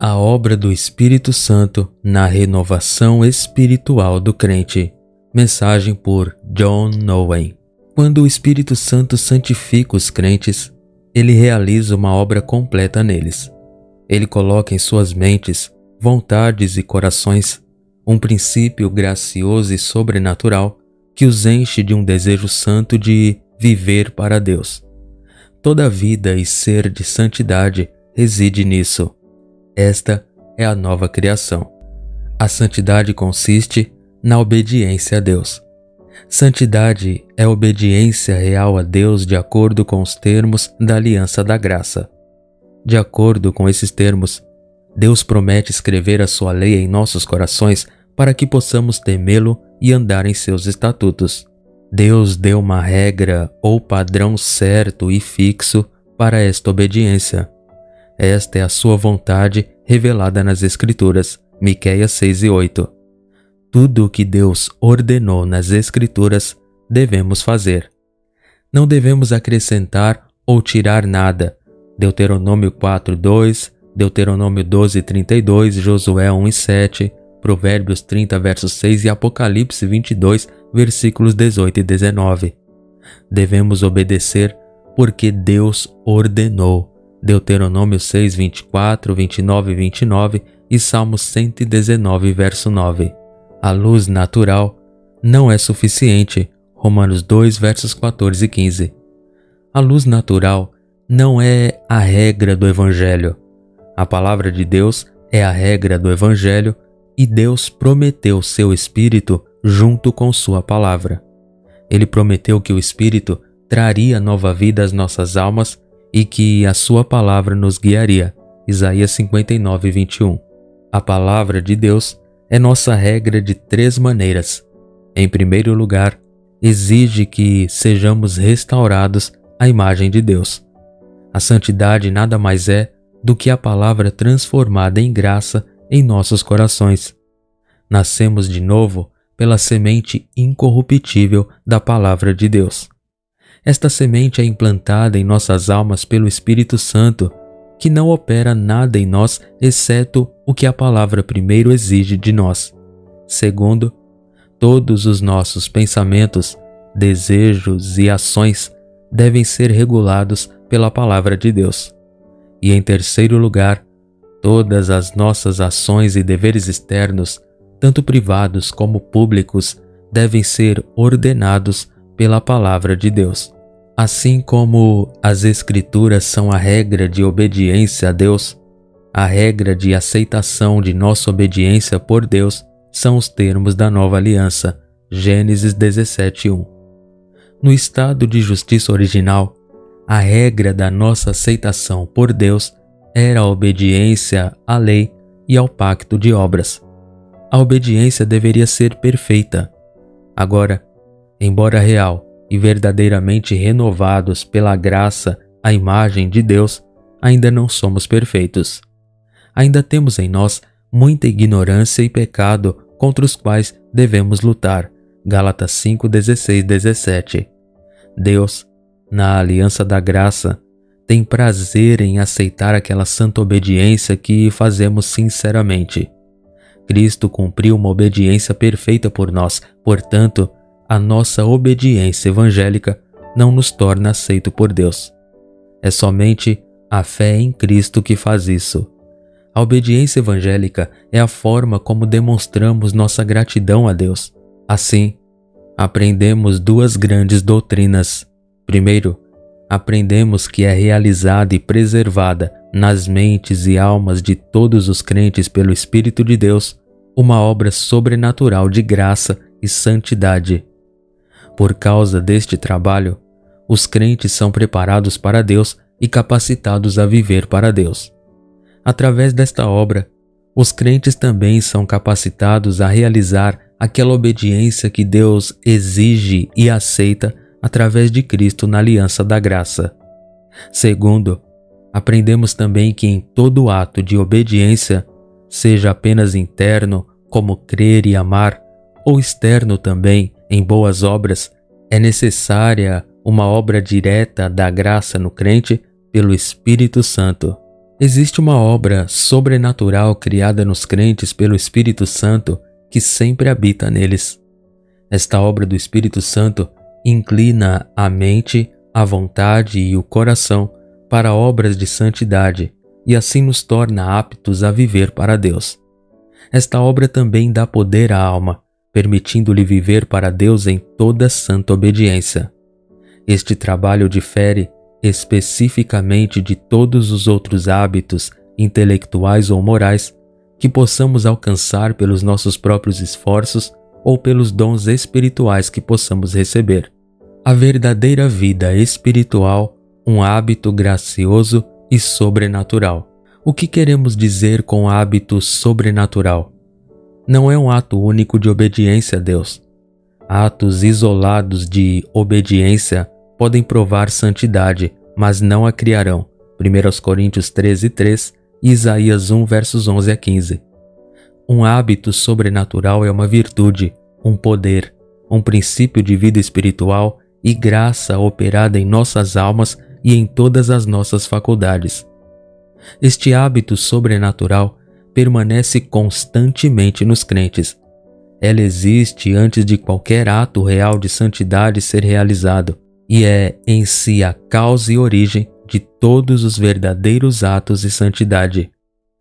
A obra do Espírito Santo na renovação espiritual do crente. Mensagem por John Owen. Quando o Espírito Santo santifica os crentes, ele realiza uma obra completa neles. Ele coloca em suas mentes, vontades e corações um princípio gracioso e sobrenatural que os enche de um desejo santo de viver para Deus. Toda vida e ser de santidade reside nisso. Esta é a nova criação. A santidade consiste na obediência a Deus. Santidade é obediência real a Deus de acordo com os termos da aliança da graça. De acordo com esses termos, Deus promete escrever a sua lei em nossos corações para que possamos temê-lo e andar em seus estatutos. Deus deu uma regra ou padrão certo e fixo para esta obediência. Esta é a sua vontade revelada nas Escrituras, Miqueias 6:8. Tudo o que Deus ordenou nas Escrituras devemos fazer. Não devemos acrescentar ou tirar nada. Deuteronômio 4:2, Deuteronômio 12:32, Josué 1:7, Provérbios 30, verso 6 e Apocalipse 22, versículos 18 e 19. Devemos obedecer porque Deus ordenou. Deuteronômio 6, 24, 29 e 29 e Salmos 119, verso 9. A luz natural não é suficiente. Romanos 2, versos 14 e 15. A luz natural não é a regra do Evangelho. A palavra de Deus é a regra do Evangelho e Deus prometeu seu Espírito junto com sua palavra. Ele prometeu que o Espírito traria nova vida às nossas almas e que a sua palavra nos guiaria. Isaías 59, 21. A palavra de Deus é nossa regra de 3 maneiras. Em primeiro lugar, exige que sejamos restaurados à imagem de Deus. A santidade nada mais é do que a palavra transformada em graça em nossos corações. Nascemos de novo pela semente incorruptível da palavra de Deus. Esta semente é implantada em nossas almas pelo Espírito Santo, que não opera nada em nós exceto o que a palavra primeiro exige de nós. Segundo, todos os nossos pensamentos, desejos e ações devem ser regulados pela palavra de Deus. E em terceiro lugar, todas as nossas ações e deveres externos, tanto privados como públicos, devem ser ordenados pela palavra de Deus. Assim como as Escrituras são a regra de obediência a Deus, a regra de aceitação de nossa obediência por Deus são os termos da nova aliança, Gênesis 17:1. No estado de justiça original, a regra da nossa aceitação por Deus era a obediência à lei e ao pacto de obras. A obediência deveria ser perfeita. Agora, embora real e verdadeiramente renovados pela graça à imagem de Deus, ainda não somos perfeitos. Ainda temos em nós muita ignorância e pecado contra os quais devemos lutar. Gálatas 5, 16, 17. Deus, na aliança da graça, tem prazer em aceitar aquela santa obediência que fazemos sinceramente. Cristo cumpriu uma obediência perfeita por nós, portanto, a nossa obediência evangélica não nos torna aceito por Deus. É somente a fé em Cristo que faz isso. A obediência evangélica é a forma como demonstramos nossa gratidão a Deus. Assim, aprendemos 2 grandes doutrinas. Primeiro, aprendemos que é realizada e preservada nas mentes e almas de todos os crentes pelo Espírito de Deus uma obra sobrenatural de graça e santidade. Por causa deste trabalho, os crentes são preparados para Deus e capacitados a viver para Deus. Através desta obra, os crentes também são capacitados a realizar aquela obediência que Deus exige e aceita através de Cristo na aliança da graça. Segundo, aprendemos também que em todo ato de obediência, seja apenas interno, como crer e amar, ou externo também, em boas obras, é necessária uma obra direta da graça no crente pelo Espírito Santo. Existe uma obra sobrenatural criada nos crentes pelo Espírito Santo que sempre habita neles. Esta obra do Espírito Santo inclina a mente, a vontade e o coração para obras de santidade e assim nos torna aptos a viver para Deus. Esta obra também dá poder à alma, permitindo-lhe viver para Deus em toda santa obediência. Este trabalho difere especificamente de todos os outros hábitos intelectuais ou morais que possamos alcançar pelos nossos próprios esforços ou pelos dons espirituais que possamos receber. A verdadeira vida espiritual, um hábito gracioso e sobrenatural. O que queremos dizer com hábito sobrenatural? Não é um ato único de obediência a Deus. Atos isolados de obediência podem provar santidade, mas não a criarão. 1 Coríntios 13:3 e Isaías 1, versos 11 a 15. Um hábito sobrenatural é uma virtude, um poder, um princípio de vida espiritual e graça operada em nossas almas e em todas as nossas faculdades. Este hábito sobrenatural permanece constantemente nos crentes. Ela existe antes de qualquer ato real de santidade ser realizado e é em si a causa e origem de todos os verdadeiros atos de santidade.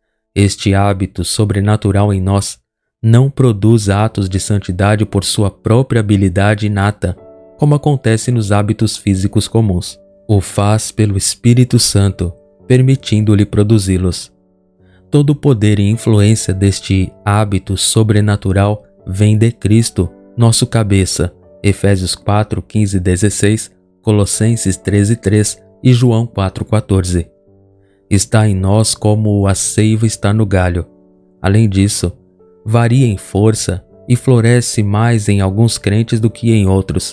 Este hábito sobrenatural em nós não produz atos de santidade por sua própria habilidade inata, como acontece nos hábitos físicos comuns. O faz pelo Espírito Santo, permitindo-lhe produzi-los. Todo o poder e influência deste hábito sobrenatural vem de Cristo, nosso cabeça, Efésios 4, 15 e 16, Colossenses 13:3 e João 4:14. Está em nós como a seiva está no galho. Além disso, varia em força e floresce mais em alguns crentes do que em outros.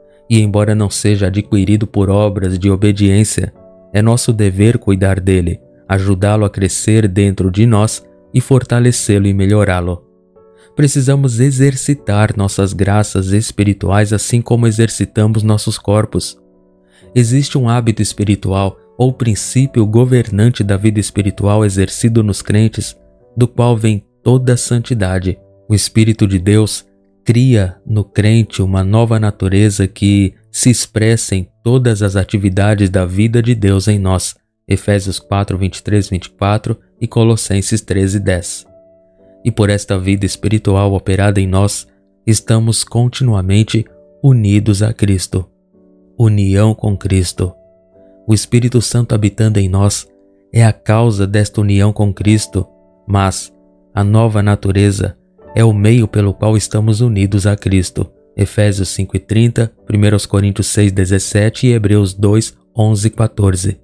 E embora não seja adquirido por obras de obediência, é nosso dever cuidar dele, ajudá-lo a crescer dentro de nós e fortalecê-lo e melhorá-lo. Precisamos exercitar nossas graças espirituais assim como exercitamos nossos corpos. Existe um hábito espiritual ou princípio governante da vida espiritual exercido nos crentes, do qual vem toda a santidade. O Espírito de Deus cria no crente uma nova natureza que se expressa em todas as atividades da vida de Deus em nós. Efésios 4, 23, 24 e Colossenses 13, 10. E por esta vida espiritual operada em nós, estamos continuamente unidos a Cristo. União com Cristo. O Espírito Santo habitando em nós é a causa desta união com Cristo, mas a nova natureza é o meio pelo qual estamos unidos a Cristo. Efésios 5:30, 1 Coríntios 6:17 e Hebreus 2, 11 e 14.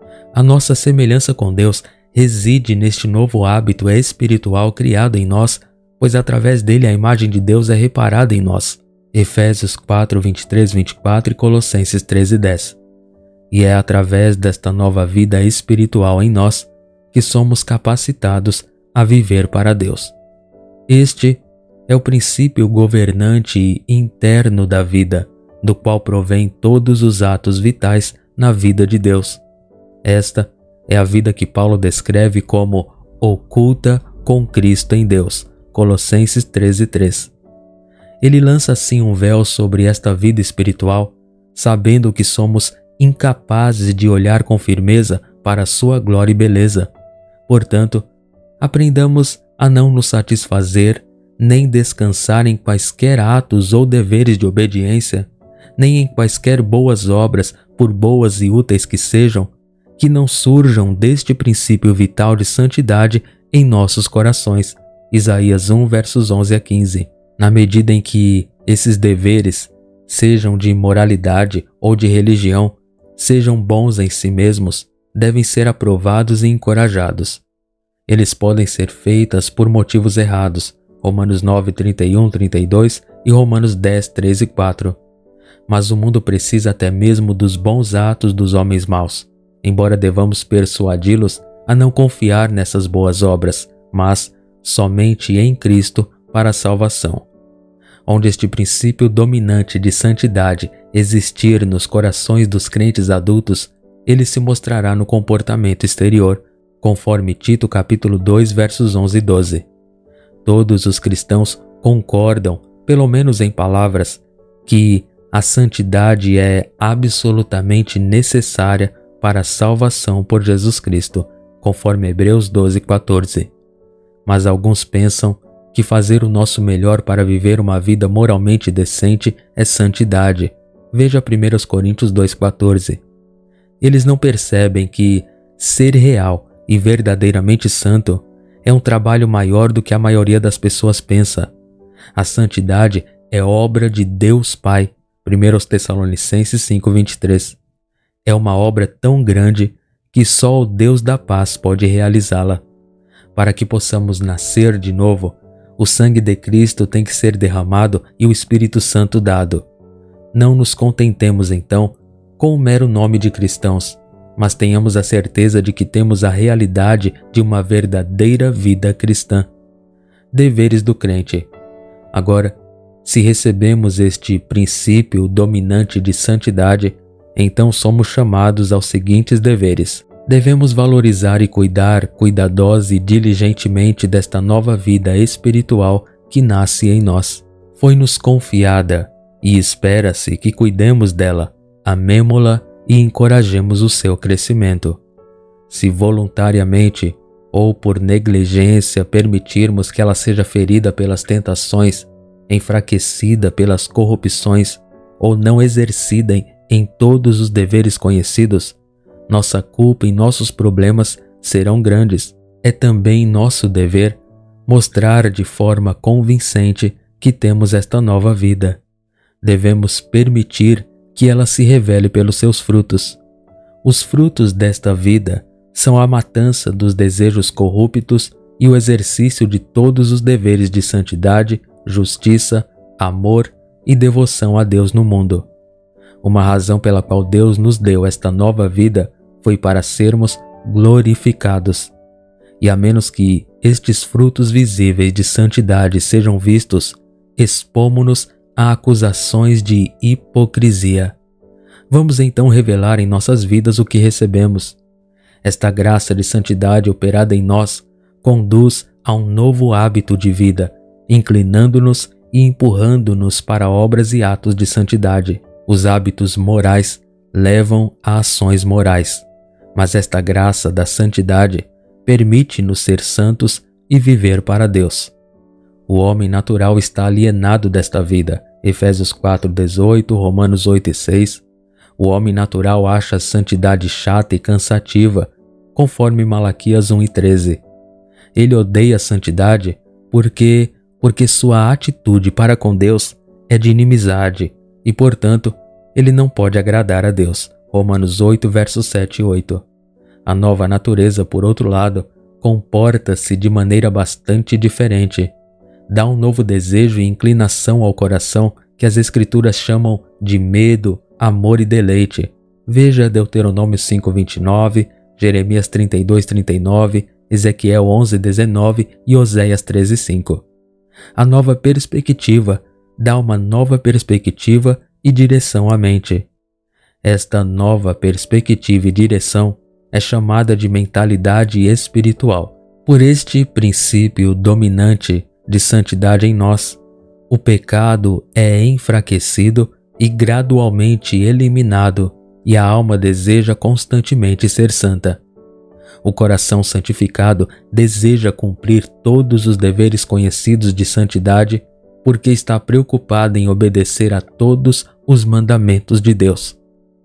A nossa semelhança com Deus reside neste novo hábito espiritual criado em nós, pois através dele a imagem de Deus é reparada em nós. Efésios 4, 23, 24 e Colossenses 13, 10. E é através desta nova vida espiritual em nós que somos capacitados a viver para Deus. Este é o princípio governante interno da vida, do qual provém todos os atos vitais na vida de Deus. Esta é a vida que Paulo descreve como oculta com Cristo em Deus, Colossenses 13:3. Ele lança assim um véu sobre esta vida espiritual, sabendo que somos incapazes de olhar com firmeza para a sua glória e beleza. Portanto, aprendamos a não nos satisfazer, nem descansar em quaisquer atos ou deveres de obediência, nem em quaisquer boas obras, por boas e úteis que sejam, que não surjam deste princípio vital de santidade em nossos corações. Isaías 1, versos 11 a 15. Na medida em que esses deveres, sejam de moralidade ou de religião, sejam bons em si mesmos, devem ser aprovados e encorajados. Eles podem ser feitas por motivos errados, Romanos 9, 31, 32 e Romanos 10, 3 e 4. Mas o mundo precisa até mesmo dos bons atos dos homens maus, embora devamos persuadi-los a não confiar nessas boas obras, mas somente em Cristo para a salvação. Onde este princípio dominante de santidade existir nos corações dos crentes adultos, ele se mostrará no comportamento exterior, conforme Tito capítulo 2, versos 11 e 12. Todos os cristãos concordam, pelo menos em palavras, que a santidade é absolutamente necessária para a salvação por Jesus Cristo, conforme Hebreus 12, 14. Mas alguns pensam que fazer o nosso melhor para viver uma vida moralmente decente é santidade. Veja 1 Coríntios 2,14. Eles não percebem que ser real e verdadeiramente santo é um trabalho maior do que a maioria das pessoas pensa. A santidade é obra de Deus Pai. 1 Tessalonicenses 5,23. É uma obra tão grande que só o Deus da paz pode realizá-la. Para que possamos nascer de novo, o sangue de Cristo tem que ser derramado e o Espírito Santo dado. Não nos contentemos, então, com o mero nome de cristãos, mas tenhamos a certeza de que temos a realidade de uma verdadeira vida cristã. Deveres do crente. Agora, se recebemos este princípio dominante de santidade, então somos chamados aos seguintes deveres. Devemos valorizar e cuidar cuidadosa e diligentemente desta nova vida espiritual que nasce em nós. Foi-nos confiada e espera-se que cuidemos dela, amemo-la e encorajemos o seu crescimento. Se voluntariamente ou por negligência permitirmos que ela seja ferida pelas tentações, enfraquecida pelas corrupções ou não exercida em todos os deveres conhecidos, nossa culpa e nossos problemas serão grandes. É também nosso dever mostrar de forma convincente que temos esta nova vida. Devemos permitir que ela se revele pelos seus frutos. Os frutos desta vida são a matança dos desejos corruptos e o exercício de todos os deveres de santidade, justiça, amor e devoção a Deus no mundo. Uma razão pela qual Deus nos deu esta nova vida foi para sermos glorificados. E a menos que estes frutos visíveis de santidade sejam vistos, expomos-nos a acusações de hipocrisia. Vamos então revelar em nossas vidas o que recebemos. Esta graça de santidade operada em nós conduz a um novo hábito de vida, inclinando-nos e empurrando-nos para obras e atos de santidade. Os hábitos morais levam a ações morais, mas esta graça da santidade permite-nos ser santos e viver para Deus. O homem natural está alienado desta vida. Efésios 4:18, Romanos 8:6. O homem natural acha a santidade chata e cansativa, conforme Malaquias 1:13. Ele odeia a santidade porque sua atitude para com Deus é de inimizade e, portanto, ele não pode agradar a Deus. Romanos 8, versos 7 e 8. A nova natureza, por outro lado, comporta-se de maneira bastante diferente. Dá um novo desejo e inclinação ao coração que as Escrituras chamam de medo, amor e deleite. Veja Deuteronômio 5:29, Jeremias 32:39, Ezequiel 11:19 e Oséias 13:5. A nova perspectiva dá uma nova perspectiva e direção à mente. Esta nova perspectiva e direção é chamada de mentalidade espiritual. Por este princípio dominante de santidade em nós, o pecado é enfraquecido e gradualmente eliminado, e a alma deseja constantemente ser santa. O coração santificado deseja cumprir todos os deveres conhecidos de santidade, porque está preocupado em obedecer a todos os mandamentos de Deus.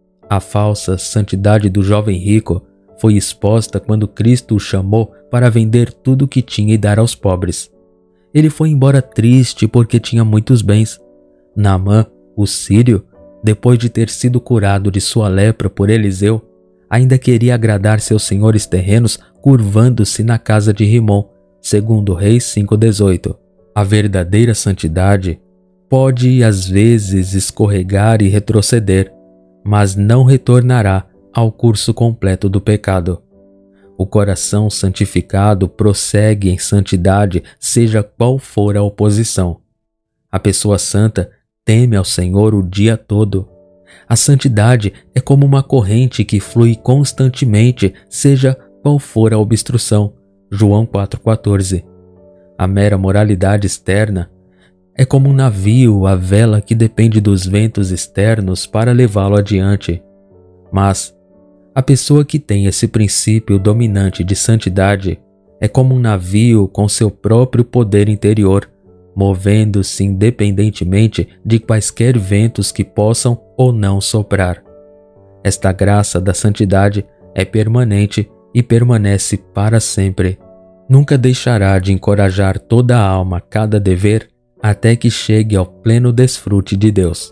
A falsa santidade do jovem rico foi exposta quando Cristo o chamou para vender tudo o que tinha e dar aos pobres. Ele foi embora triste porque tinha muitos bens. Naamã, o sírio, depois de ter sido curado de sua lepra por Eliseu, ainda queria agradar seus senhores terrenos curvando-se na casa de Rimom, segundo Reis 5:18. A verdadeira santidade pode às vezes escorregar e retroceder, mas não retornará ao curso completo do pecado. O coração santificado prossegue em santidade, seja qual for a oposição. A pessoa santa teme ao Senhor o dia todo. A santidade é como uma corrente que flui constantemente, seja qual for a obstrução. João 4,14. A mera moralidade externa é como um navio à vela que depende dos ventos externos para levá-lo adiante. Mas a pessoa que tem esse princípio dominante de santidade é como um navio com seu próprio poder interior, movendo-se independentemente de quaisquer ventos que possam ou não soprar. Esta graça da santidade é permanente e permanece para sempre. Nunca deixará de encorajar toda a alma a cada dever até que chegue ao pleno desfrute de Deus.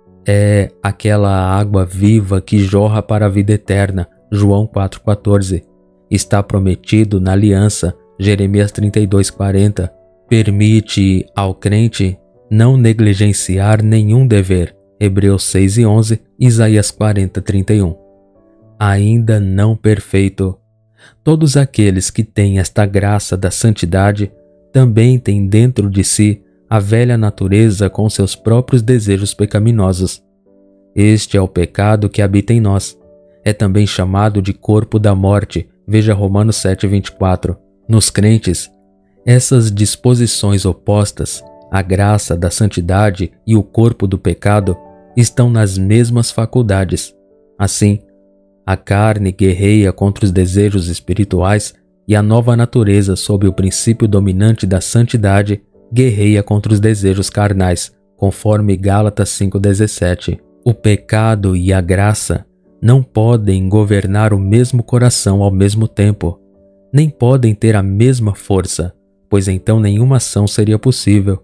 É aquela água viva que jorra para a vida eterna. João 4,14. Está prometido na aliança. Jeremias 32,40. Permite ao crente não negligenciar nenhum dever. Hebreus 6,11. Isaías 40,31. Ainda não perfeito. Todos aqueles que têm esta graça da santidade também têm dentro de si a velha natureza com seus próprios desejos pecaminosos. Este é o pecado que habita em nós. É também chamado de corpo da morte. Veja Romanos 7,24. Nos crentes, essas disposições opostas, a graça da santidade e o corpo do pecado, estão nas mesmas faculdades. Assim, a carne guerreia contra os desejos espirituais e a nova natureza, sob o princípio dominante da santidade, guerreia contra os desejos carnais, conforme Gálatas 5,17. O pecado e a graça não podem governar o mesmo coração ao mesmo tempo, nem podem ter a mesma força, pois então nenhuma ação seria possível.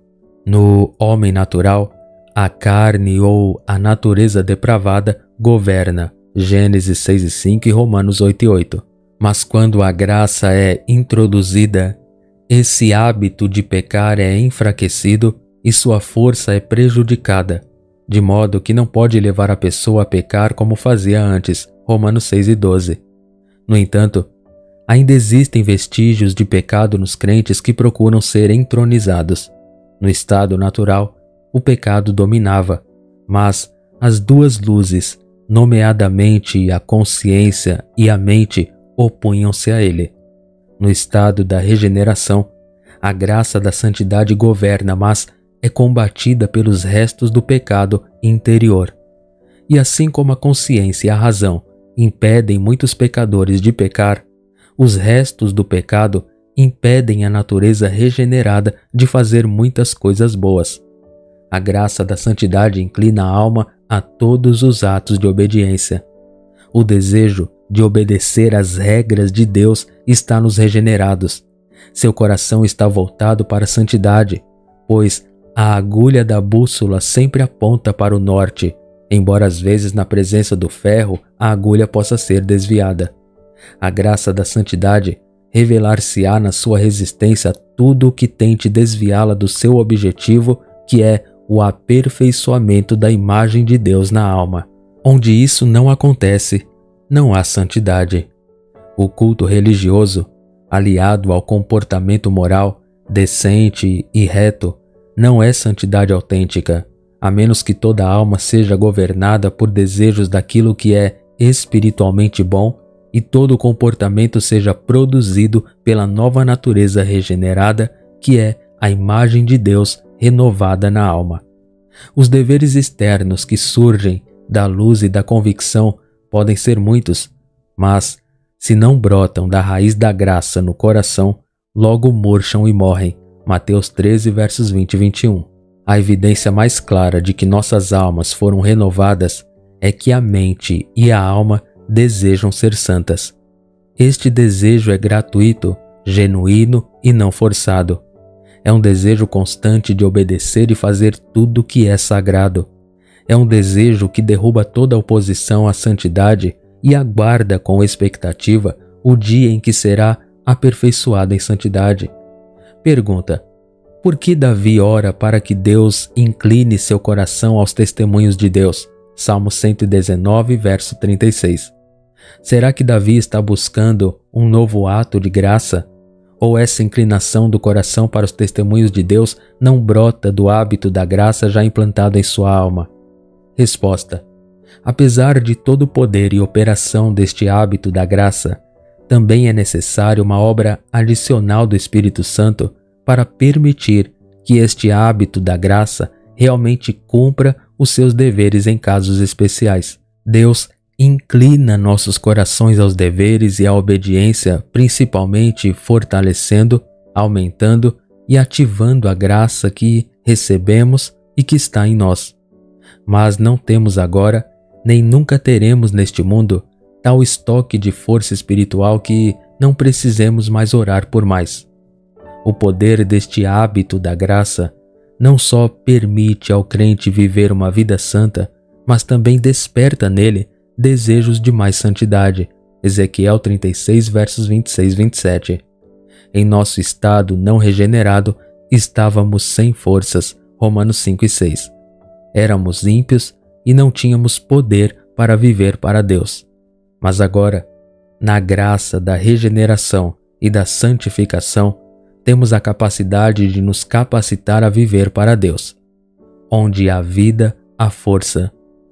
No homem natural, a carne ou a natureza depravada governa. Gênesis 6,5 e Romanos 8,8. Mas quando a graça é introduzida, esse hábito de pecar é enfraquecido e sua força é prejudicada, de modo que não pode levar a pessoa a pecar como fazia antes. Romanos 6,12. No entanto, ainda existem vestígios de pecado nos crentes que procuram ser entronizados. No estado natural, o pecado dominava, mas as duas luzes, nomeadamente a consciência e a mente, opunham-se a ele. No estado da regeneração, a graça da santidade governa, mas é combatida pelos restos do pecado interior. E assim como a consciência e a razão impedem muitos pecadores de pecar, os restos do pecado impedem a natureza regenerada de fazer muitas coisas boas. A graça da santidade inclina a alma a todos os atos de obediência. O desejo de obedecer às regras de Deus está nos regenerados. Seu coração está voltado para a santidade, pois a agulha da bússola sempre aponta para o norte, embora às vezes na presença do ferro a agulha possa ser desviada. A graça da santidade revelar-se-á na sua resistência a tudo o que tente desviá-la do seu objetivo, que é o aperfeiçoamento da imagem de Deus na alma. Onde isso não acontece, não há santidade. O culto religioso, aliado ao comportamento moral, decente e reto, não é santidade autêntica, a menos que toda a alma seja governada por desejos daquilo que é espiritualmente bom e todo o comportamento seja produzido pela nova natureza regenerada, que é a imagem de Deus renovada na alma. Os deveres externos que surgem da luz e da convicção podem ser muitos, mas, se não brotam da raiz da graça no coração, logo murcham e morrem. Mateus 13, versos 20 e 21. A evidência mais clara de que nossas almas foram renovadas é que a mente e a alma desejam ser santas. Este desejo é gratuito, genuíno e não forçado. É um desejo constante de obedecer e fazer tudo o que é sagrado. É um desejo que derruba toda oposição à santidade e aguarda com expectativa o dia em que será aperfeiçoado em santidade. Pergunta: por que Davi ora para que Deus incline seu coração aos testemunhos de Deus? Salmo 119, verso 36. Será que Davi está buscando um novo ato de graça? Ou essa inclinação do coração para os testemunhos de Deus não brota do hábito da graça já implantado em sua alma? Resposta: apesar de todo o poder e operação deste hábito da graça, também é necessária uma obra adicional do Espírito Santo para permitir que este hábito da graça realmente cumpra os seus deveres em casos especiais. Deus inclina nossos corações aos deveres e à obediência, principalmente fortalecendo, aumentando e ativando a graça que recebemos e que está em nós. Mas não temos agora, nem nunca teremos neste mundo, tal estoque de força espiritual que não precisemos mais orar por mais. O poder deste hábito da graça não só permite ao crente viver uma vida santa, mas também desperta nele desejos de mais santidade. Ezequiel 36, versos 26 e 27. Em nosso estado não regenerado, estávamos sem forças. Romanos 5 e 6. Éramos ímpios e não tínhamos poder para viver para Deus. Mas agora, na graça da regeneração e da santificação, temos a capacidade de nos capacitar a viver para Deus. Onde há vida, há força.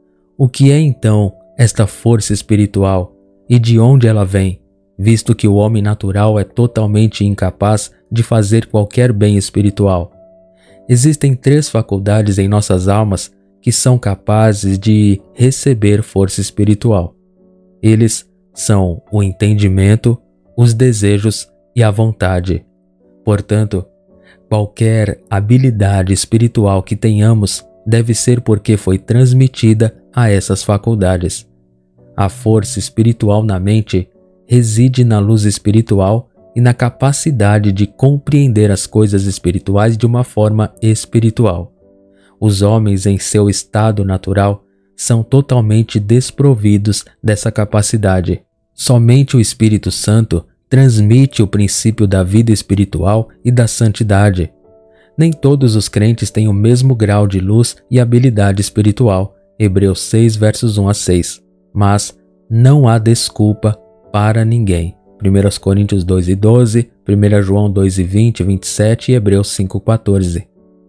O que é então esta força espiritual e de onde ela vem, visto que o homem natural é totalmente incapaz de fazer qualquer bem espiritual? Existem 3 faculdades em nossas almas que são capazes de receber força espiritual. Eles são o entendimento, os desejos e a vontade. Portanto, qualquer habilidade espiritual que tenhamos deve ser porque foi transmitida a essas faculdades. A força espiritual na mente reside na luz espiritual e na capacidade de compreender as coisas espirituais de uma forma espiritual. Os homens em seu estado natural são totalmente desprovidos dessa capacidade. Somente o Espírito Santo transmite o princípio da vida espiritual e da santidade. Nem todos os crentes têm o mesmo grau de luz e habilidade espiritual. Hebreus 6, versos 1 a 6. Mas não há desculpa para ninguém. 1 Coríntios 2 e 12, 1 João 2 e 20, 27 e Hebreus 5, 14.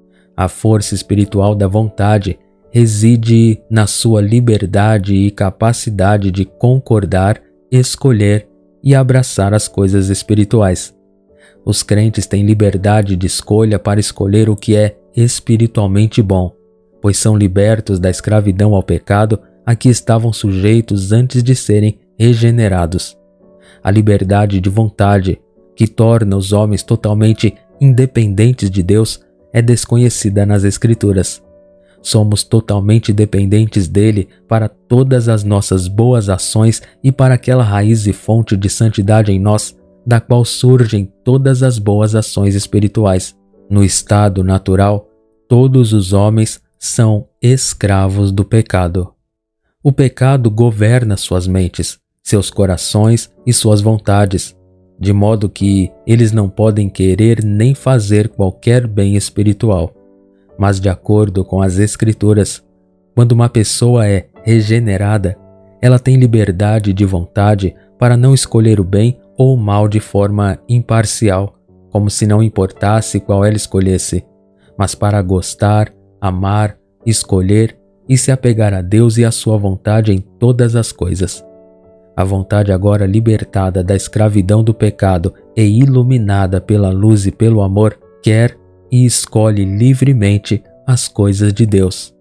A força espiritual da vontade reside na sua liberdade e capacidade de concordar, escolher e abraçar as coisas espirituais. Os crentes têm liberdade de escolha para escolher o que é espiritualmente bom, pois são libertos da escravidão ao pecado a que estavam sujeitos antes de serem regenerados. A liberdade de vontade, que torna os homens totalmente independentes de Deus, é desconhecida nas Escrituras. Somos totalmente dependentes dele para todas as nossas boas ações e para aquela raiz e fonte de santidade em nós, da qual surgem todas as boas ações espirituais. No estado natural, todos os homens são escravos do pecado. O pecado governa suas mentes, seus corações e suas vontades, de modo que eles não podem querer nem fazer qualquer bem espiritual. Mas de acordo com as Escrituras, quando uma pessoa é regenerada, ela tem liberdade de vontade para não escolher o bem ou o mal de forma imparcial, como se não importasse qual ela escolhesse, mas para gostar, amar, escolher e se apegar a Deus e à sua vontade em todas as coisas. A vontade agora libertada da escravidão do pecado e iluminada pela luz e pelo amor, quer e escolhe livremente as coisas de Deus.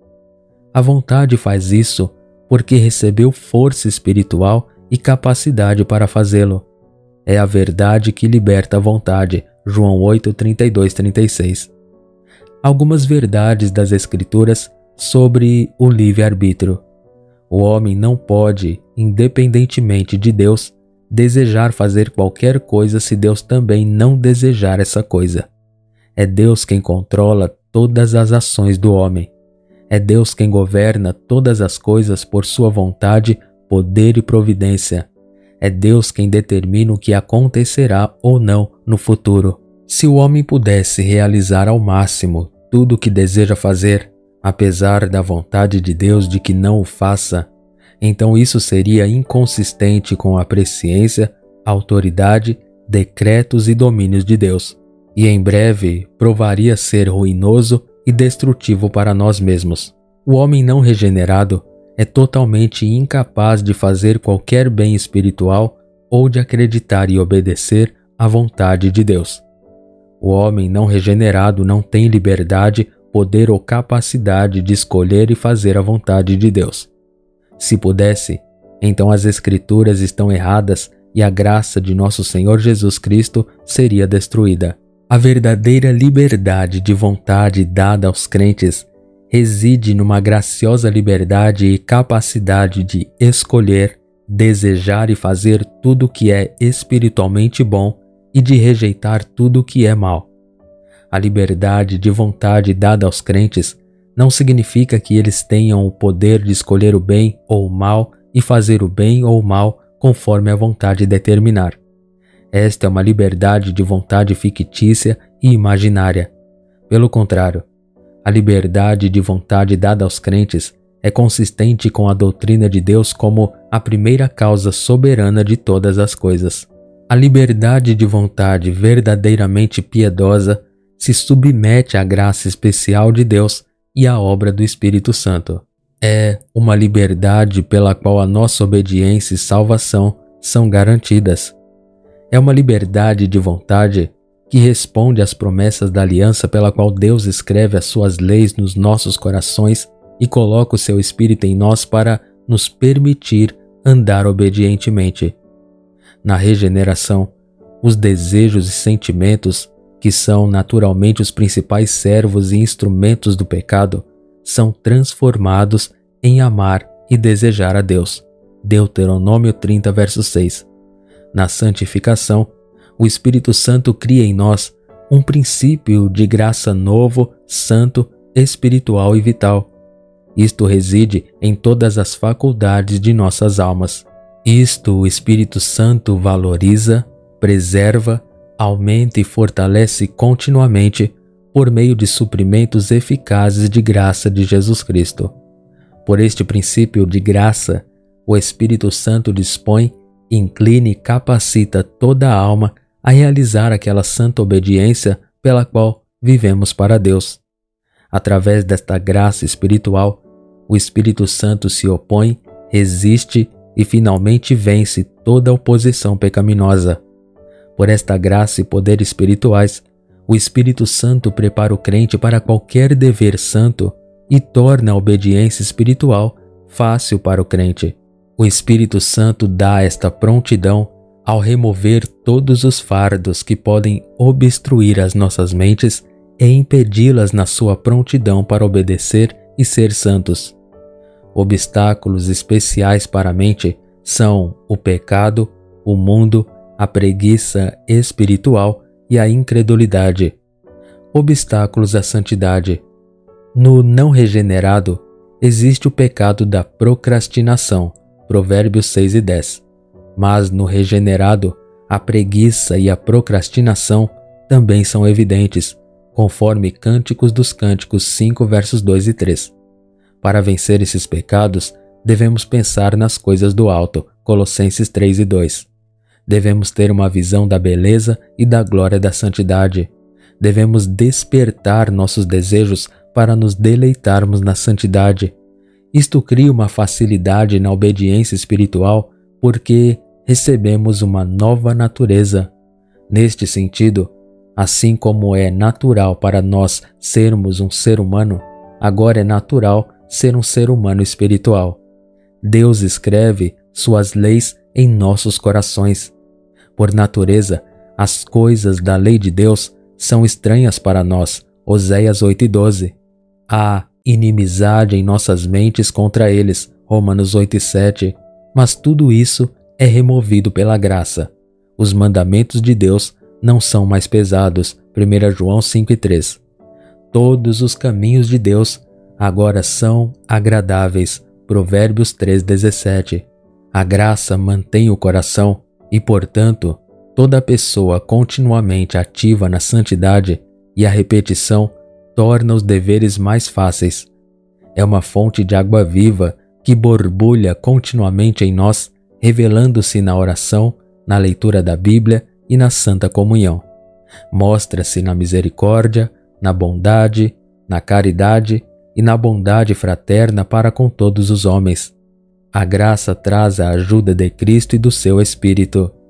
A vontade faz isso porque recebeu força espiritual e capacidade para fazê-lo. É a verdade que liberta a vontade. João 8, 32, 36. Algumas verdades das Escrituras sobre o livre-arbítrio. O homem não pode, independentemente de Deus, desejar fazer qualquer coisa se Deus também não desejar essa coisa. É Deus quem controla todas as ações do homem. É Deus quem governa todas as coisas por sua vontade, poder e providência. É Deus quem determina o que acontecerá ou não no futuro. Se o homem pudesse realizar ao máximo tudo o que deseja fazer, apesar da vontade de Deus de que não o faça, então isso seria inconsistente com a presciência, autoridade, decretos e domínios de Deus, e em breve provaria ser ruinoso e destrutivo para nós mesmos. O homem não regenerado é totalmente incapaz de fazer qualquer bem espiritual ou de acreditar e obedecer à vontade de Deus. O homem não regenerado não tem liberdade, poder ou capacidade de escolher e fazer a vontade de Deus. Se pudesse, então as Escrituras estão erradas e a graça de nosso Senhor Jesus Cristo seria destruída. A verdadeira liberdade de vontade dada aos crentes reside numa graciosa liberdade e capacidade de escolher, desejar e fazer tudo o que é espiritualmente bom e de rejeitar tudo o que é mal. A liberdade de vontade dada aos crentes não significa que eles tenham o poder de escolher o bem ou o mal e fazer o bem ou o mal conforme a vontade determinar. Esta é uma liberdade de vontade fictícia e imaginária. Pelo contrário, a liberdade de vontade dada aos crentes é consistente com a doutrina de Deus como a primeira causa soberana de todas as coisas. A liberdade de vontade verdadeiramente piedosa se submete à graça especial de Deus e à obra do Espírito Santo. É uma liberdade pela qual a nossa obediência e salvação são garantidas. É uma liberdade de vontade que responde às promessas da aliança pela qual Deus escreve as suas leis nos nossos corações e coloca o seu Espírito em nós para nos permitir andar obedientemente. Na regeneração, os desejos e sentimentos, que são naturalmente os principais servos e instrumentos do pecado, são transformados em amar e desejar a Deus. Deuteronômio 30, verso 6. Na santificação, o Espírito Santo cria em nós um princípio de graça novo, santo, espiritual e vital. Isto reside em todas as faculdades de nossas almas. Isto o Espírito Santo valoriza, preserva, aumenta e fortalece continuamente por meio de suprimentos eficazes de graça de Jesus Cristo. Por este princípio de graça, o Espírito Santo dispõe, inclina e capacita toda a alma a realizar aquela santa obediência pela qual vivemos para Deus. Através desta graça espiritual, o Espírito Santo se opõe, resiste e finalmente vence toda oposição pecaminosa. Por esta graça e poder espirituais, o Espírito Santo prepara o crente para qualquer dever santo e torna a obediência espiritual fácil para o crente. O Espírito Santo dá esta prontidão ao remover todos os fardos que podem obstruir as nossas mentes e impedi-las na sua prontidão para obedecer e ser santos. Obstáculos especiais para a mente são o pecado, o mundo, a preguiça espiritual e a incredulidade. Obstáculos à santidade. No não regenerado, existe o pecado da procrastinação, Provérbios 6 e 10. Mas no regenerado, a preguiça e a procrastinação também são evidentes, conforme Cânticos dos Cânticos 5, versos 2 e 3. Para vencer esses pecados, devemos pensar nas coisas do alto, Colossenses 3 e 2. Devemos ter uma visão da beleza e da glória da santidade. Devemos despertar nossos desejos para nos deleitarmos na santidade. Isto cria uma facilidade na obediência espiritual porque recebemos uma nova natureza. Neste sentido, assim como é natural para nós sermos um ser humano, agora é natural ser um ser humano espiritual. Deus escreve suas leis em nossos corações. Por natureza, as coisas da lei de Deus são estranhas para nós, Oséias 8 e 12. Há inimizade em nossas mentes contra eles, Romanos 8 e 7. Mas tudo isso é removido pela graça. Os mandamentos de Deus não são mais pesados, 1 João 5 e 3. Todos os caminhos de Deus agora são agradáveis, Provérbios 3, 17. A graça mantém o coração e, portanto, toda pessoa continuamente ativa na santidade e a repetição torna os deveres mais fáceis. É uma fonte de água viva que borbulha continuamente em nós, revelando-se na oração, na leitura da Bíblia e na Santa Comunhão. Mostra-se na misericórdia, na bondade, na caridade e na bondade fraterna para com todos os homens. A graça traz a ajuda de Cristo e do seu Espírito.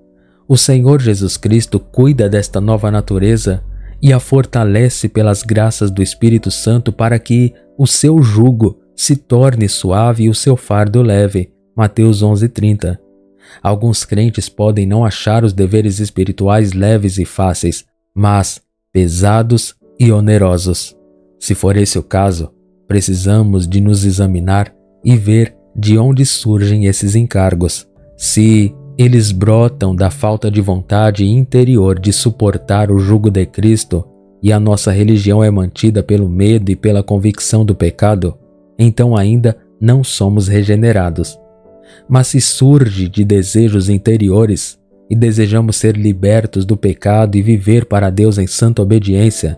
O Senhor Jesus Cristo cuida desta nova natureza e a fortalece pelas graças do Espírito Santo para que o seu jugo se torne suave e o seu fardo leve. Mateus 11:30. Alguns crentes podem não achar os deveres espirituais leves e fáceis, mas pesados e onerosos. Se for esse o caso, precisamos de nos examinar e ver de onde surgem esses encargos. Se eles brotam da falta de vontade interior de suportar o jugo de Cristo e a nossa religião é mantida pelo medo e pela convicção do pecado, então ainda não somos regenerados. Mas se surge de desejos interiores e desejamos ser libertos do pecado e viver para Deus em santa obediência,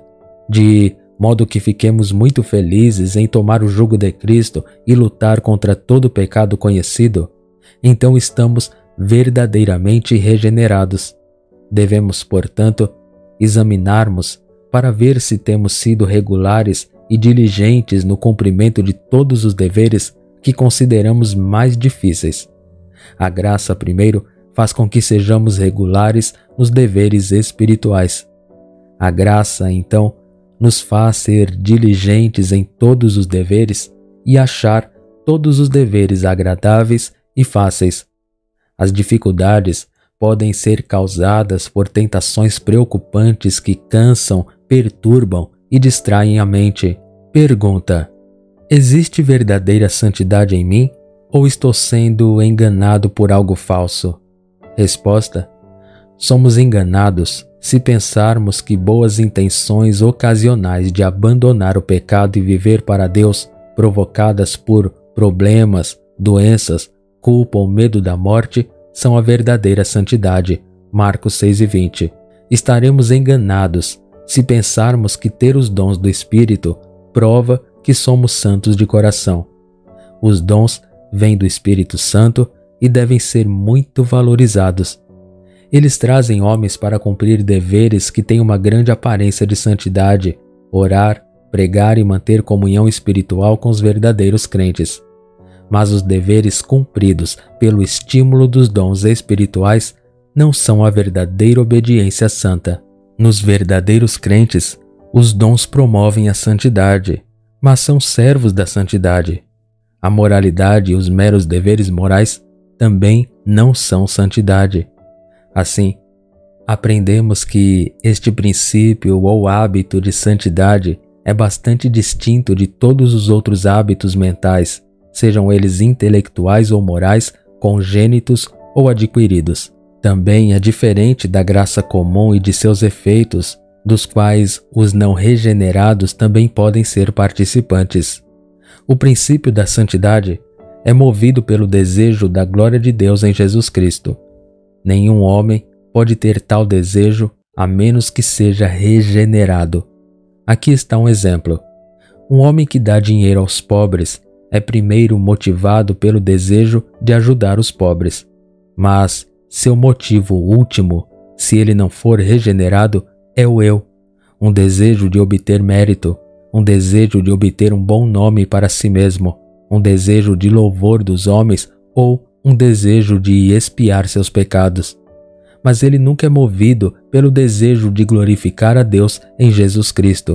de modo que fiquemos muito felizes em tomar o jugo de Cristo e lutar contra todo pecado conhecido, então estamos verdadeiramente regenerados. Devemos, portanto, examinarmos para ver se temos sido regulares e diligentes no cumprimento de todos os deveres que consideramos mais difíceis. A graça, primeiro, faz com que sejamos regulares nos deveres espirituais. A graça, então, nos faz ser diligentes em todos os deveres e achar todos os deveres agradáveis e fáceis. As dificuldades podem ser causadas por tentações preocupantes que cansam, perturbam e distraem a mente. Pergunta: existe verdadeira santidade em mim ou estou sendo enganado por algo falso? Resposta: somos enganados se pensarmos que boas intenções ocasionais de abandonar o pecado e viver para Deus, provocadas por problemas, doenças, culpa ou medo da morte, são a verdadeira santidade. Marcos 6:20. Estaremos enganados se pensarmos que ter os dons do Espírito prova que somos santos de coração. Os dons vêm do Espírito Santo e devem ser muito valorizados. Eles trazem homens para cumprir deveres que têm uma grande aparência de santidade: orar, pregar e manter comunhão espiritual com os verdadeiros crentes. Mas os deveres cumpridos pelo estímulo dos dons espirituais não são a verdadeira obediência santa. Nos verdadeiros crentes, os dons promovem a santidade, mas são servos da santidade. A moralidade e os meros deveres morais também não são santidade. Assim, aprendemos que este princípio ou hábito de santidade é bastante distinto de todos os outros hábitos mentais, sejam eles intelectuais ou morais, congênitos ou adquiridos. Também é diferente da graça comum e de seus efeitos, dos quais os não regenerados também podem ser participantes. O princípio da santidade é movido pelo desejo da glória de Deus em Jesus Cristo. Nenhum homem pode ter tal desejo a menos que seja regenerado. Aqui está um exemplo. Um homem que dá dinheiro aos pobres é primeiro motivado pelo desejo de ajudar os pobres. Mas seu motivo último, se ele não for regenerado, é o eu, um desejo de obter mérito, um desejo de obter um bom nome para si mesmo, um desejo de louvor dos homens ou um desejo de expiar seus pecados. Mas ele nunca é movido pelo desejo de glorificar a Deus em Jesus Cristo.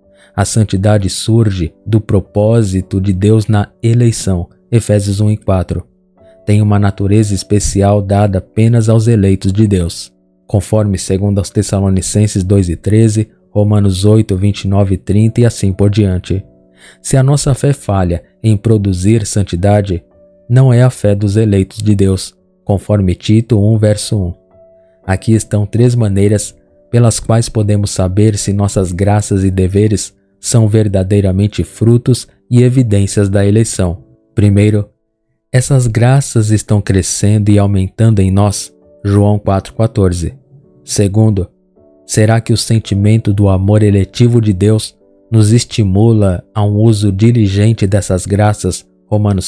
A santidade surge do propósito de Deus na eleição, Efésios 1:4. Tem uma natureza especial dada apenas aos eleitos de Deus, conforme 2 Tessalonicenses 2:13, Romanos 8:29-30 e assim por diante. Se a nossa fé falha em produzir santidade, não é a fé dos eleitos de Deus, conforme Tito 1:1. Aqui estão 3 maneiras pelas quais podemos saber se nossas graças e deveres são verdadeiramente frutos e evidências da eleição. Primeiro, essas graças estão crescendo e aumentando em nós, João 4:14. Segundo, será que o sentimento do amor eletivo de Deus nos estimula a um uso diligente dessas graças, Romanos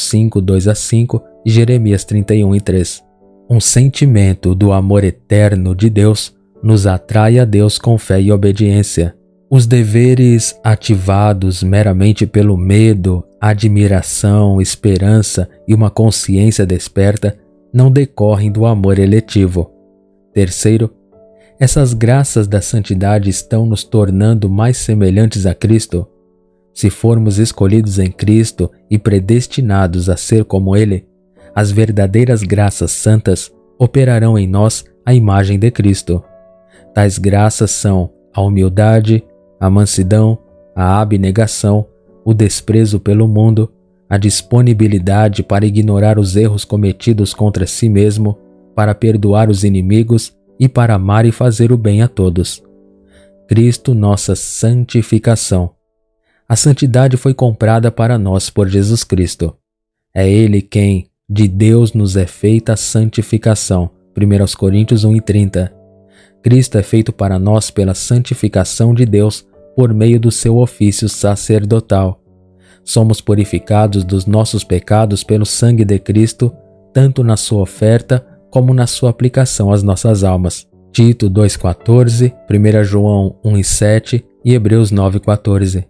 5:2-5 e Jeremias 31:3. Um sentimento do amor eterno de Deus nos atrai a Deus com fé e obediência. Os deveres ativados meramente pelo medo, admiração, esperança e uma consciência desperta não decorrem do amor eletivo. Terceiro, essas graças da santidade estão nos tornando mais semelhantes a Cristo. Se formos escolhidos em Cristo e predestinados a ser como Ele, as verdadeiras graças santas operarão em nós a imagem de Cristo. Tais graças são a humildade, a mansidão, a abnegação, o desprezo pelo mundo, a disponibilidade para ignorar os erros cometidos contra si mesmo, para perdoar os inimigos e para amar e fazer o bem a todos. Cristo, nossa santificação. A santidade foi comprada para nós por Jesus Cristo. É Ele quem, de Deus, nos é feita a santificação. 1 Coríntios 1:30. Cristo é feito para nós pela santificação de Deus por meio do seu ofício sacerdotal. Somos purificados dos nossos pecados pelo sangue de Cristo, tanto na sua oferta como na sua aplicação às nossas almas. Tito 2,14, 1 João 1,7 e Hebreus 9,14.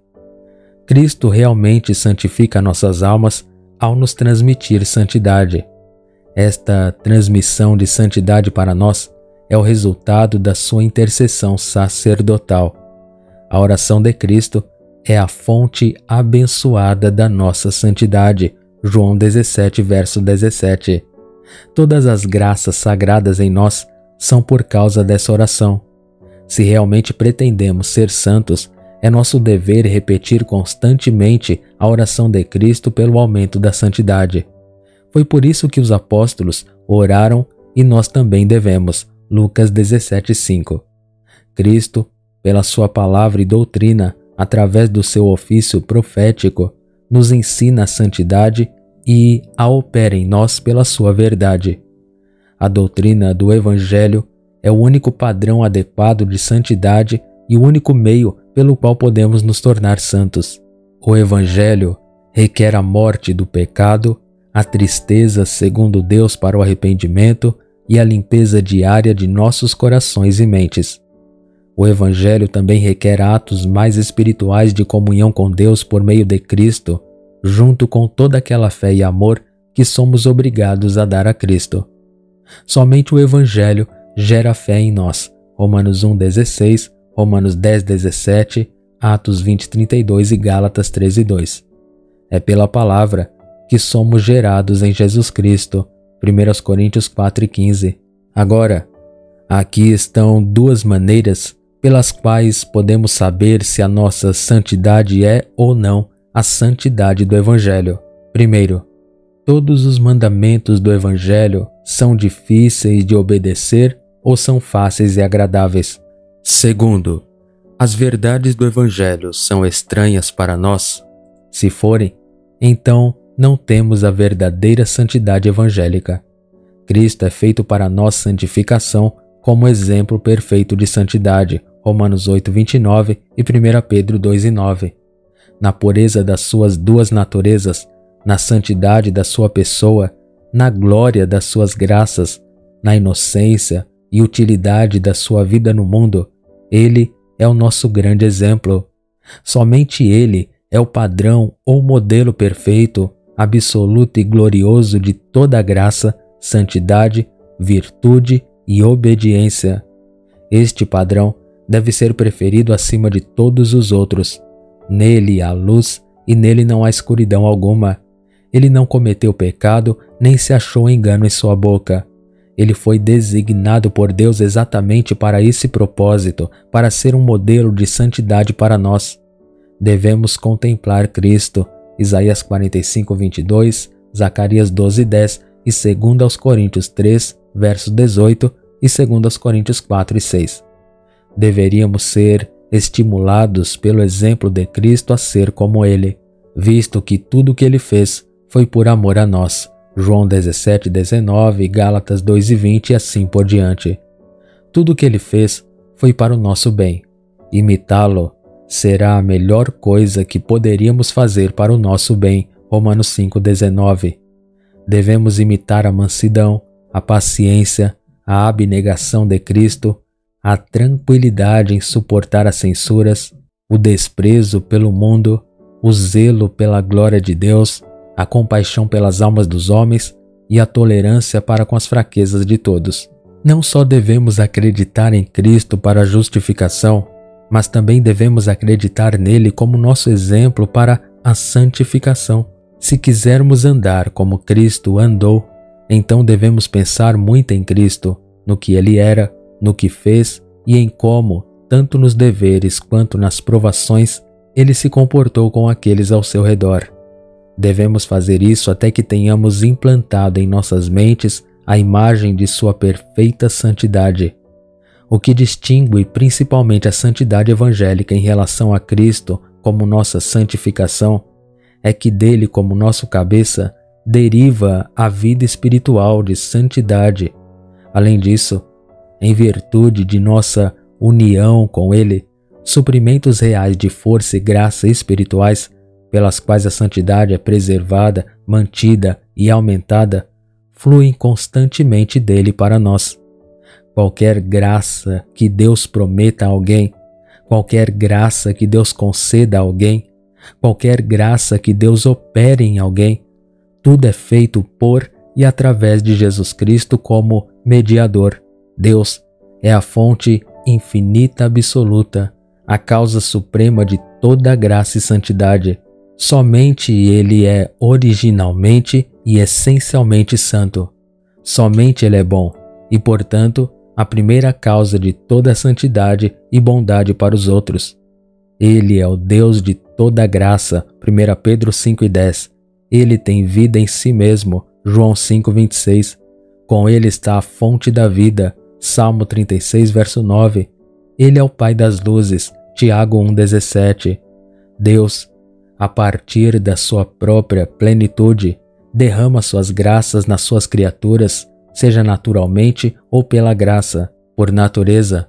Cristo realmente santifica nossas almas ao nos transmitir santidade. Esta transmissão de santidade para nós é o resultado da sua intercessão sacerdotal. A oração de Cristo é a fonte abençoada da nossa santidade. João 17, verso 17. Todas as graças sagradas em nós são por causa dessa oração. Se realmente pretendemos ser santos, é nosso dever repetir constantemente a oração de Cristo pelo aumento da santidade. Foi por isso que os apóstolos oraram e nós também devemos. Lucas 17:5. Cristo, pela sua palavra e doutrina, através do seu ofício profético, nos ensina a santidade e a opera em nós pela sua verdade. A doutrina do Evangelho é o único padrão adequado de santidade e o único meio pelo qual podemos nos tornar santos. O Evangelho requer a morte do pecado, a tristeza segundo Deus para o arrependimento e a limpeza diária de nossos corações e mentes. O Evangelho também requer atos mais espirituais de comunhão com Deus por meio de Cristo, junto com toda aquela fé e amor que somos obrigados a dar a Cristo. Somente o Evangelho gera fé em nós. Romanos 1,16, Romanos 10,17, Atos 20,32 e Gálatas 13,2. É pela palavra que somos gerados em Jesus Cristo. 1 Coríntios 4,15. Agora, aqui estão duas maneiras pelas quais podemos saber se a nossa santidade é ou não a santidade do Evangelho. Primeiro, todos os mandamentos do Evangelho são difíceis de obedecer ou são fáceis e agradáveis. Segundo, as verdades do Evangelho são estranhas para nós? Se forem, então não temos a verdadeira santidade evangélica. Cristo é feito para nossa santificação como exemplo perfeito de santidade. Romanos 8,29 e 1 Pedro 2,9. Na pureza das suas duas naturezas, na santidade da sua pessoa, na glória das suas graças, na inocência e utilidade da sua vida no mundo, Ele é o nosso grande exemplo. Somente Ele é o padrão ou modelo perfeito, absoluto e glorioso de toda a graça, santidade, virtude e obediência. Este padrão deve ser preferido acima de todos os outros. Nele há luz e nele não há escuridão alguma. Ele não cometeu pecado, nem se achou engano em sua boca. Ele foi designado por Deus exatamente para esse propósito, para ser um modelo de santidade para nós. Devemos contemplar Cristo. Isaías 45:22, Zacarias 12:10 e 2 Coríntios 3, verso 18 e 2 Coríntios 4:6. Deveríamos ser estimulados pelo exemplo de Cristo a ser como Ele, visto que tudo o que Ele fez foi por amor a nós. João 17:19, Gálatas 2:20 e assim por diante. Tudo o que Ele fez foi para o nosso bem. Imitá-lo será a melhor coisa que poderíamos fazer para o nosso bem. Romanos 5:19. Devemos imitar a mansidão, a paciência, a abnegação de Cristo, a tranquilidade em suportar as censuras, o desprezo pelo mundo, o zelo pela glória de Deus, a compaixão pelas almas dos homens e a tolerância para com as fraquezas de todos. Não só devemos acreditar em Cristo para a justificação, mas também devemos acreditar nele como nosso exemplo para a santificação. Se quisermos andar como Cristo andou, então devemos pensar muito em Cristo, no que ele era, no que fez e em como, tanto nos deveres quanto nas provações, ele se comportou com aqueles ao seu redor. Devemos fazer isso até que tenhamos implantado em nossas mentes a imagem de sua perfeita santidade. O que distingue principalmente a santidade evangélica em relação a Cristo como nossa santificação é que dele, como nosso cabeça, deriva a vida espiritual de santidade. Além disso, em virtude de nossa união com ele, suprimentos reais de força e graça espirituais, pelas quais a santidade é preservada, mantida e aumentada, fluem constantemente dele para nós. Qualquer graça que Deus prometa a alguém, qualquer graça que Deus conceda a alguém, qualquer graça que Deus opere em alguém, tudo é feito por e através de Jesus Cristo como mediador. Deus é a fonte infinita absoluta, a causa suprema de toda graça e santidade. Somente ele é originalmente e essencialmente santo. Somente ele é bom e, portanto, a primeira causa de toda santidade e bondade para os outros. Ele é o Deus de toda graça, 1 Pedro 5:10. Ele tem vida em si mesmo, João 5:26. Com ele está a fonte da vida, Salmo 36, verso 9. Ele é o Pai das luzes, Tiago 1:17. Deus, a partir da sua própria plenitude, derrama suas graças nas suas criaturas, seja naturalmente ou pela graça. Por natureza,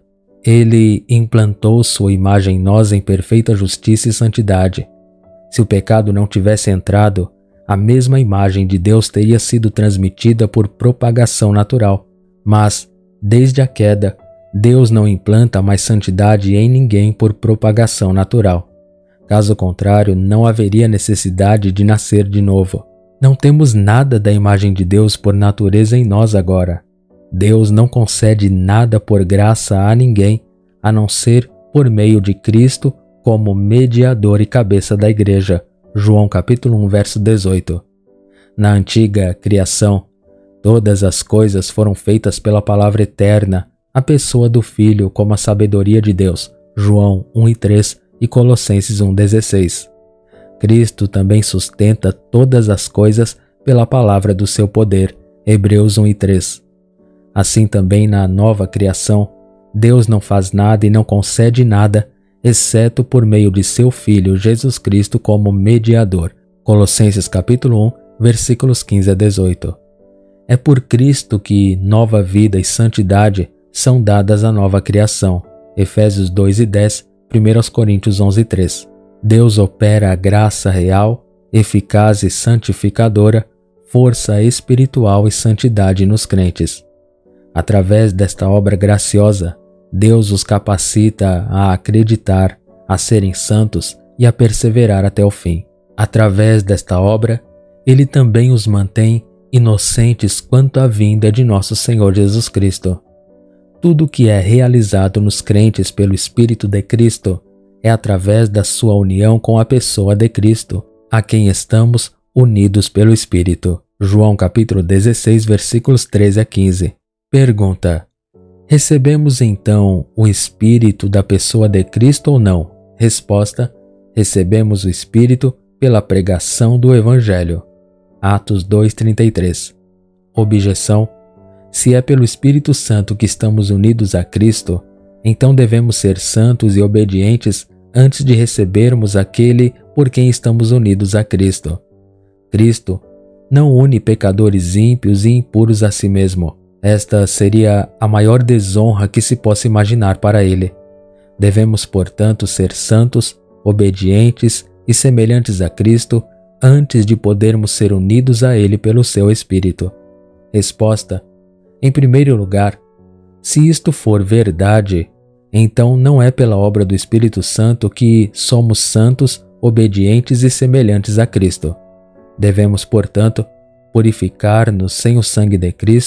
ele implantou sua imagem em nós em perfeita justiça e santidade. Se o pecado não tivesse entrado, a mesma imagem de Deus teria sido transmitida por propagação natural. Mas, desde a queda, Deus não implanta mais santidade em ninguém por propagação natural. Caso contrário, não haveria necessidade de nascer de novo. Não temos nada da imagem de Deus por natureza em nós agora. Deus não concede nada por graça a ninguém, a não ser por meio de Cristo como mediador e cabeça da igreja. João capítulo 1, verso 18. Na antiga criação, todas as coisas foram feitas pela palavra eterna, a pessoa do Filho como a sabedoria de Deus. João 1:3 e Colossenses 1:16. Cristo também sustenta todas as coisas pela palavra do seu poder. Hebreus 1:3. Assim também na nova criação, Deus não faz nada e não concede nada, exceto por meio de seu Filho Jesus Cristo como mediador. Colossenses capítulo 1, versículos 15-18. É por Cristo que nova vida e santidade são dadas à nova criação. Efésios 2:10, 1 Coríntios 11:3. Deus opera a graça real, eficaz e santificadora, força espiritual e santidade nos crentes. Através desta obra graciosa, Deus os capacita a acreditar, a serem santos e a perseverar até o fim. Através desta obra, Ele também os mantém inocentes quanto à vinda de nosso Senhor Jesus Cristo. Tudo que é realizado nos crentes pelo Espírito de Cristo é através da sua união com a pessoa de Cristo, a quem estamos unidos pelo Espírito. João capítulo 16, versículos 13-15. Pergunta: recebemos então o Espírito da pessoa de Cristo ou não? Resposta: recebemos o Espírito pela pregação do Evangelho. Atos 2:33. Objeção: se é pelo Espírito Santo que estamos unidos a Cristo, então devemos ser santos e obedientes antes de recebermos aquele por quem estamos unidos a Cristo. Cristo não une pecadores ímpios e impuros a si mesmo. Esta seria a maior desonra que se possa imaginar para ele. Devemos, portanto, ser santos, obedientes e semelhantes a Cristo antes de podermos ser unidos a ele pelo seu Espírito. Resposta: em primeiro lugar, se isto for verdade, então não é pela obra do Espírito Santo que somos santos, obedientes e semelhantes a Cristo. Devemos, portanto, purificar-nos sem o sangue de Cristo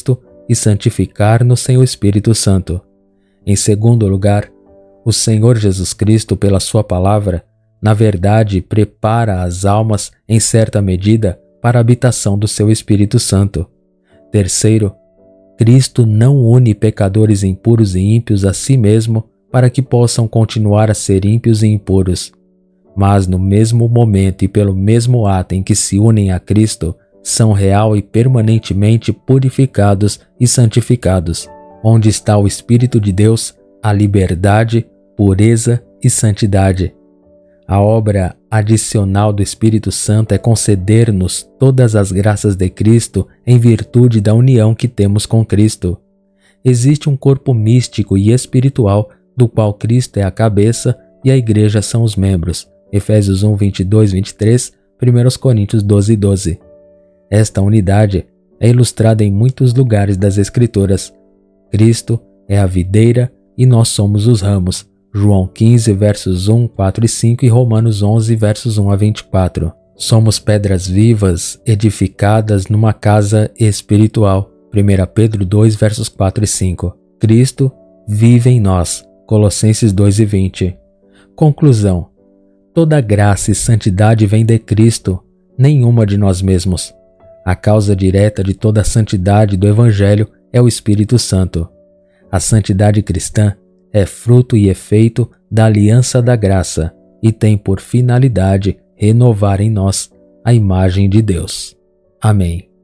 e santificar-nos sem o Espírito Santo. Em segundo lugar, o Senhor Jesus Cristo, pela sua palavra, na verdade, prepara as almas, em certa medida, para a habitação do seu Espírito Santo. Terceiro, Cristo não une pecadores impuros e ímpios a si mesmo para que possam continuar a ser ímpios e impuros. Mas no mesmo momento e pelo mesmo ato em que se unem a Cristo, são real e permanentemente purificados e santificados. Onde está o Espírito de Deus, a liberdade, pureza e santidade. A obra adicional do Espírito Santo é conceder-nos todas as graças de Cristo em virtude da união que temos com Cristo. Existe um corpo místico e espiritual do qual Cristo é a cabeça e a igreja são os membros. Efésios 1, 22, 23, 1 Coríntios 12, 12. Esta unidade é ilustrada em muitos lugares das Escrituras. Cristo é a videira e nós somos os ramos. João 15, versos 1, 4 e 5 e Romanos 11, versos 1 a 24. Somos pedras vivas edificadas numa casa espiritual. 1 Pedro 2, versos 4 e 5. Cristo vive em nós. Colossenses 2 e 20. Conclusão. Toda graça e santidade vem de Cristo, nenhuma de nós mesmos. A causa direta de toda a santidade do Evangelho é o Espírito Santo. A santidade cristã é fruto e efeito da aliança da graça e tem por finalidade renovar em nós a imagem de Deus. Amém.